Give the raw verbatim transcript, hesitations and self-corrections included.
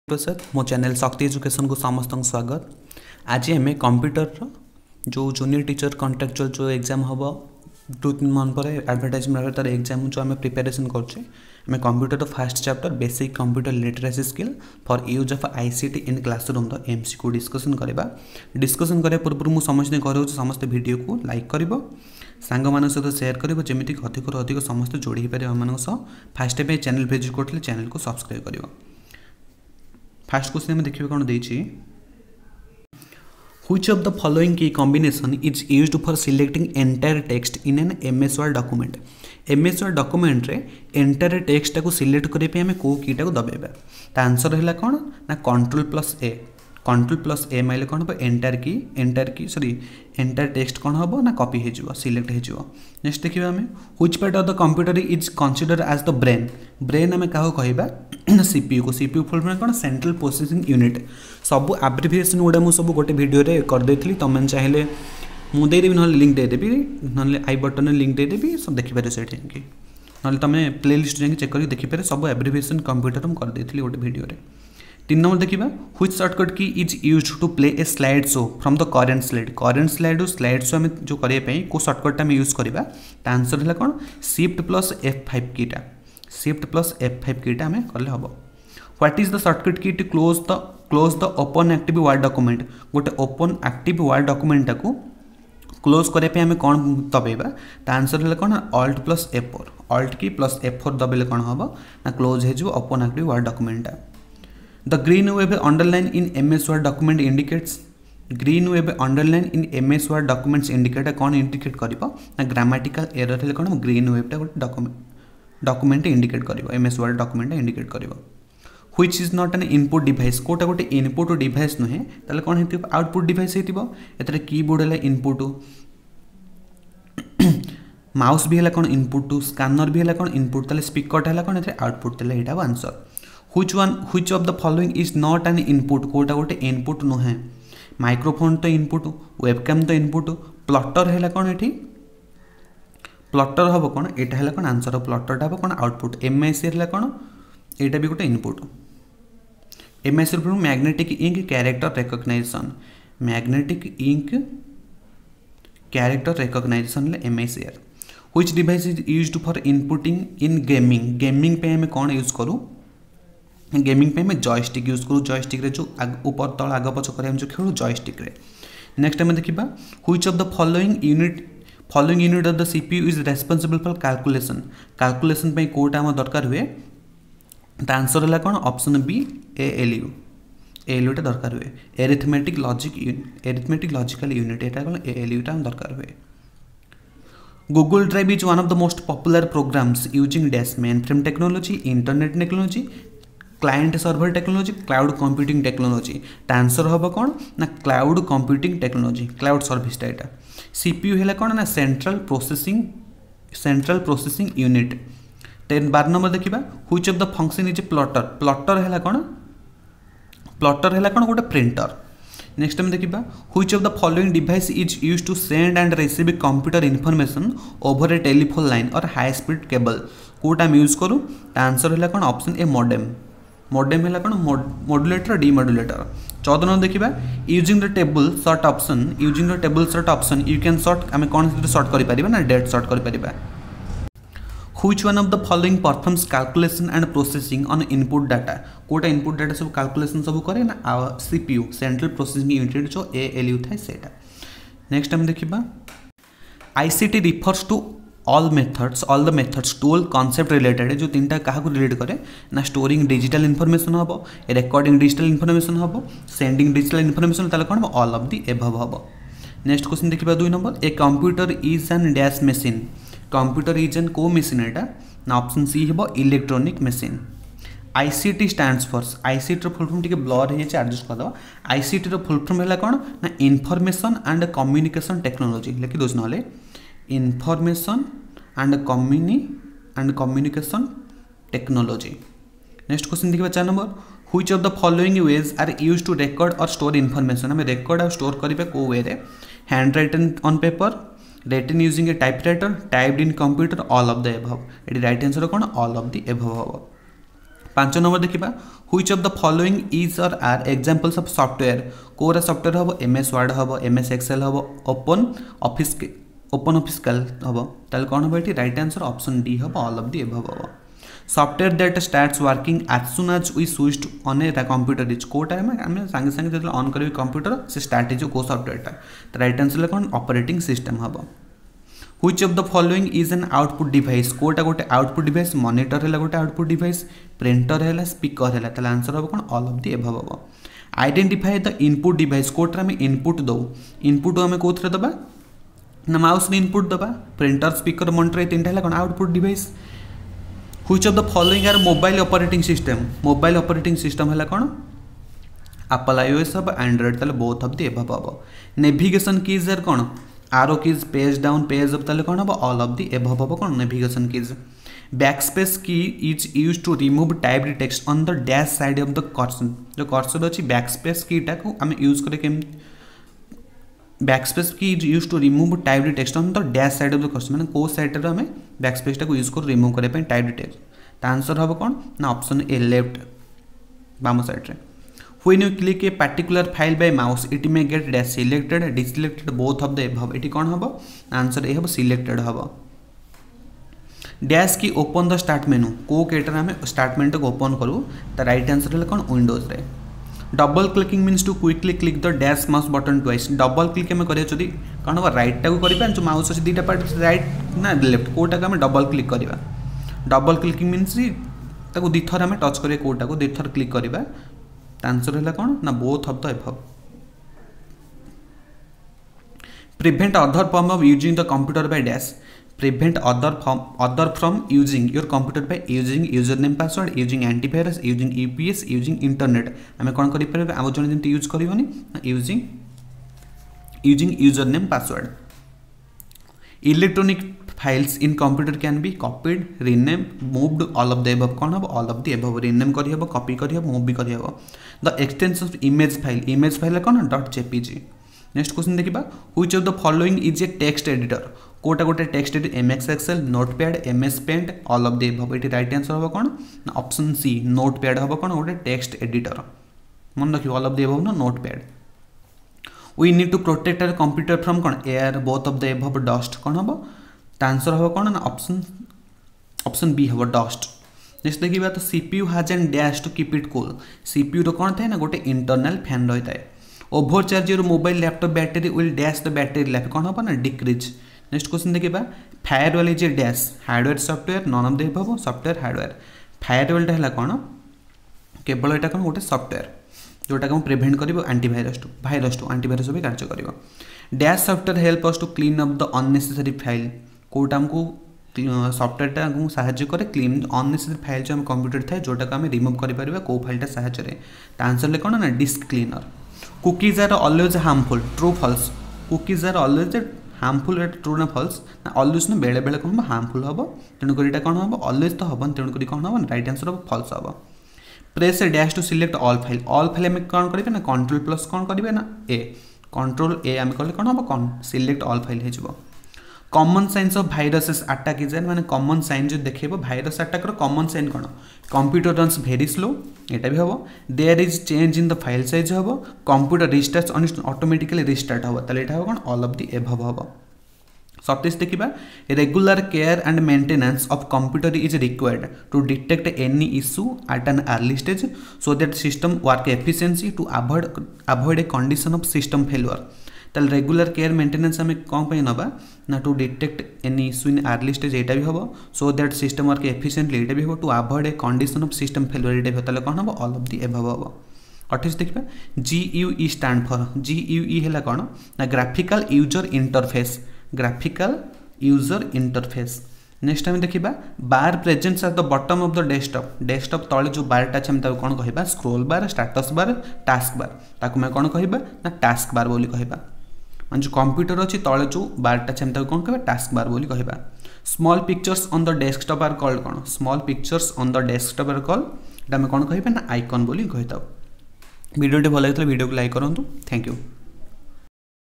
Sir मो channel शक्ति education को समस्त स्वागत। आज आम कंप्यूटर जो जूनियर टीचर कॉन्ट्रैक्चुअल जो एग्जाम हम दो तीन मंथ पर एडवर्टाइजमेंट तार एग्जाम जो आम प्रिपेरेसन करछे आम computer first chapter basic computer literacy skill for use of ICT in classroom the MCQ discussion करबा। डिस्कशन करने पूर्व मुझे समझते कहूँ समस्त वीडियो को लाइक कर सांग मान सहित सेयार कर जमीक अधिक अधिक समस्त जोड़ी पारे आम फास्ट टाइम चैनल विजिट करते चैनल को सब्सक्राइब कर। फास्ट क्वेश्चन में देखिए कौन देछि which of the following key combination is used for selecting entire text in an MS Word document. MS Word document रे एंटायर टेक्स्ट को सिलेक्ट करने पे हमें को कीटा को दबाइबा ता आंसर है कौन ना control plus A. Control plus A माइले कौन हम एंटायर की एंटायर की सॉरी एंटायर टेक्स्ट कौन हम ना कॉपी हो सिलेक्ट हो। नेक्स्ट देखिए आम which part of the computer is consider as the brain. Brain आम क्या कहवा सीपीयू को सीपीयू फुल फॉर्म कौन सेंट्रल प्रोसेसिंग यूनिट। सब एब्रिविएशन गुड़ा मुझे सब गोटे वीडियो रे कर देथली तुम चाहिए मुझे देदेवी ना लिंक देदेवी ना आई बटन लिंक देदेवी सब देखिपारे से ना तुम प्ले लिस्ट जाकि चेक कर देखिपारे सब एब्रिविएशन कंप्यूटर में कर देथली गोटे वीडियो रे। तीन नंबर देखिए which shortcut key is used to play a slide show from the current slide. Current slide slide show आम जो करने को शॉर्टकट आम यूज करवा आंसर है कौन शिफ्ट प्लस एफ फाइव कीटा शिफ्ट प्लस एफ फाइव कीटा आम कले हम। What is the shortcut key to close the close the open active Word document. गोटे ओपन एक्टिव वर्ड डॉक्यूमेंट को क्लोज करने आम कौन दबाइबा आंसर है कौन Alt plus F four Alt key plus F four दबाइले कौन हम ना क्लोज हो open active Word document. The green wave underline in M S Word document indicates green wave underline in M S Word documents indicate कौन indicate करिबो ना grammatical error है कौन green wave टा document document indicate करिबो M S Word document indicate करिबो। which is not an input device Kota गोटे input device नुहे ताले कौन हेतिबो output device हेतिबो एतरे कीबोर्ड है input माउस भी है कौन input स्कैनर भी है कौन input ताले स्पीकर टा है कौन एतरे output ताले एटा answer. Which one which of the following is not an input कोटा गोटे इनपुट नुहे माइक्रोफोन तो इनपुट वेबकैम तो इनपुट प्लॉटर है कौन ये प्लॉटर हम कौन यहाँ है कौन आंसर प्लॉटर हम कौन आउटपुट। एमआईसी है कौन यहाँ भी गोटे input. MIC magnetic ink character recognition magnetic ink character recognition MIC. Which device is used for inputting in gaming. Gaming पे हमें कौन यूज करूँ गेमिंग पे हमें जॉयस्टिक यूज करूँ जॉयस्टिक रे जो ऊपर तल आग पछ कर जो खेलू जॉयस्टिक रे। नेक्स्ट आम देखा which of the following unit following unit of the CPU is responsible for calculation. Calculation पे कोटा आम दरकार हुए आंसर है कौन option B A L U A L यूटा दरकार हुए arithmetic logic arithmetic logical unit यहाँ कौन ए एल यूटा दरकार हुए। Google Drive is one of the most popular programs using dash mainframe technology, internet technology, client server technology cloud computing technology answer हम कौन ना क्लाउड कंप्यूटिंग टेक्नोलॉजी क्लाउड सर्विसटा यहाँ। सीपीयू है कौन ना central processing central processing unit. Ten बार number देखा which of the function is plotter plotter है कौन प्लॉटर है कौन गोटे प्रिंटर। नेक्स्ट हम देखा which of the following device is used to send and receive computer information over a telephone line और हाई स्पीड केबल कोटा यूज करूँ आंसर है कौन ऑप्शन ए मॉडेम। मॉडेम है कौन मॉड्यूलेटर डीमॉड्यूलेटर। चौदह नंबर देखा using the table sort option using the table sort option you can sort आम कौन सर्ट कर ना डेट सर्ट कर। Which one of the following performs calculation and processing on input data कोटा input data सब calculation सब करे ना सीपीयू सेंट्रल प्रोसेसिंग यूनिट जो ए एल यू था सेटा। नेक्स्ट हम देखा ICT refers to all methods all the methods tool concept related जो तीन टा क्या रिलेट करे ना स्टोरिंग डिजिटल इनफॉरमेशन हम रिकॉर्डिंग डिजिटल इनफॉरमेशन हम सेंडिंग डिजिटल इनफॉरमेशन ताले कौन ऑल ऑफ द एबव हम। नेक्स्ट क्वेश्चन देखा दुई number a computer is an dash machine computer is an को मशीन एटा ना ऑप्शन सी हम electronic machine. ICT stands for ICT full form टिके ब्लर है एडजस्ट करदे आईसीटी फुल फॉर्म है कौन ना इनफॉरमेशन एंड कम्युनिकेशन टेक्नोलॉजी लिखि दोस्त ना इनफॉरमेशन एंड कम्युनि and communication technology. Next question देखिए चार number which of the following ways are used to record और स्टोर इनफॉरमेशन आम रिकॉर्ड और स्टोर करेंगे को वे रे hand written on paper written using a typewriter typed in computer all of the above. ये right answer कौन all of the above हम। पांच नंबर देखा which of the following is और आर एग्जांपल्स ऑफ सॉफ्टवेयर कोरा software हम MS Word हम MS Excel हम open office open office calc हम ताल कौन हम ये राइट आंसर ऑप्शन डी हम ऑल ऑफ द एबव हम software that starts working as soon as we switch on a computer is कोटा आम सांगे सांगे जो ऑन करेंगे कंप्यूटर से स्टार्ट हो को सॉफ्टवेयर तो राइट आंसर कौन ऑपरेटिंग सिस्टम हम which of the following is an output device कोटा गोटे आउटपुट डिवाइस मॉनिटर है गोटे आउटपुट डिवाइस प्रिंटर है स्पीकर है ताले आंसर हम कौन ऑल ऑफ द एबव हम आइडेंटिफाई द इनपुट डिवाइस कोटा आम इनपुट दो इनपुट आम कौन दबा ना माउस इनपुट दबा प्रिंटर स्पीकर मॉनिटर तीन है कौन output device which of the following are mobile operating system mobile operating system है कौन एप्पल आईओएस हम एंड्रॉइड ताले बोथ ऑफ द एबव हम नेविगेशन कीज आर कौन arrow keys page down page up ताले कौन हम ऑल ऑफ द एबव हम कौन navigation keys backspace key is use to remove typed text on the dash side of the cursor जो cursor अच्छी backspace कीटा को आम यूज करे केम backspace key is use to remove typed text on the dash side of the cursor माने को side रे हमें बैकस्पेस टा को यूज कर रिमूव करे पे टाइप्ड टेक्स्ट आंसर हम कौन ना ऑप्शन ए लेफ्ट बाम साइड रे when you click a particular file by mouse it may get dash selected deselected both of the above एटी कौन हम आंसर ए हम सिलेक्टेड हम डैश की ओपन द स्टार्ट मेनू को केटर आम स्टार्ट मेनू को ओपन करूँ तो राइट आंसर है कौन विंडोज रे double clicking means to quickly click the dash mouse button twice double click आम करा कौन हम राइट टाक कर जो माउस अच्छे दुटा पार्ट राइट ना लेफ्ट कोटा आम डबल क्लिक करवा डबल क्लिकिंग मीन्स दुईथर आम टच करें कोटा को दुईथर क्लिक करवा आंसर है कौन ना both of the above prevent other form of using the computer by dash prevent other from other from using your computer by using user name password using antivirus using UPS using internet आम कौन करें आम जन जमी use करनी using using user name password electronic files in computer can be copied rename moved all of the above कौन हम all of the above rename कर कॉपी कर मूव भी कर the extension of image file image file कौन dot JPG next question देखा which of the following is a text editor कोटा गोटे text editor MS Excel Notepad MS Paint all of the above ये right answer हम कौन option C notepad हम कौन गोटे टेक्स्ट एडिटर मन रखिए ऑल ऑफ द एबव ना Notepad we need to protect our computer from कौन air both of the above dust कौन हम आंसर हम कौन ना ऑप्शन ऑप्शन बी हम डस्ट नेक्स्ट देखिए तो CPU has an dash to keep it cool CPU रो कौन थाए ना गोटे इंटरनल फैन रही है over charge your mobile laptop battery will dash the battery life कौन हम ना डिक्रीज नेक्स्ट क्वेश्चन देखिए firewall is a dash hardware software none of the above software hardware फायरवॉलटा है कौन केवल यहाँ कौन गोटे सॉफ्टवेयर जोटा को प्रिवेंट कर एंटीवायरस टू भाइरस टू एंटीवायरस भी कार्य कर dash software help us to clean up the unnecessary file कोटा आमको सॉफ्टवेयरटा आमको साहाଯ୍य करे क्लीन अननेसेसरी फाइल जो आम कंप्यूटर थाए जोटा को आम रिमूव कर कौ फाइलटा साहाय्य आंसर कौन ना disk cleaner cookies are always harmful true false cookies are always harmful true ना फॉल्स ना ऑलवेज ना बेले बेले कौन हम हार्मफुल हम तेणुक यहाँ कौन हम ऑलवेज तो हम तेणुक कौन हम राइट आंसर हम फॉल्स हम press A dash to select all file all file आम कौन करेंगे ना कंट्रोल प्लस कौन करेंगे ना ए कंट्रोल ए आम कले कौन हम कौन सिलेक्ट ऑल फाइल हो common signs of viruses attack is माने कॉमन साइन जो देखो भाइरस अटैक रो कॉमन साइन कौन कंप्यूटर रन्स भेरी स्लो यहाँ भी हम there is change in the file size हम कंप्यूटर रिस्टार्ट ऑटोमेटिकली रिस्टार्ट हम ताले एटा कौन ऑल ऑफ द एबव हम सत्ताईस देखा regular care and maintenance of computer is required to detect any issue at an early stage so that system work efficiency to avoid avoid a condition of system failure ताल regular care maintenance आम कौन पे नबा ना to detect any issue in early stage यहाँ भी हम so that system work efficiently यहाँ भी हम to avoid a condition of system failure यहाँ भी ताले कौन हम ऑल ऑफ द एबव हम अट्ठाईस देखा जीयूई स्टैंड फॉर जीयूई है कौन ना graphical user interface graphical user interface next time देखा bar presents at the bottom of the desktop desktop तले जो बारटा अच्छे हम कौन कह scroll bar status bar task bar ताकू मैं कौन कह ना टास्क बार बोली कह मान जो कंप्यूटर अच्छी तले जो बारटा अच्छे हम कौन कह टास्क बार बोली कह small pictures on the desktop are called कौन small pictures on the desktop are called आम कौन कह ना आइकन बोली कही था वीडियो भल लगे वीडियो को लाइक करूँ थैंक यू।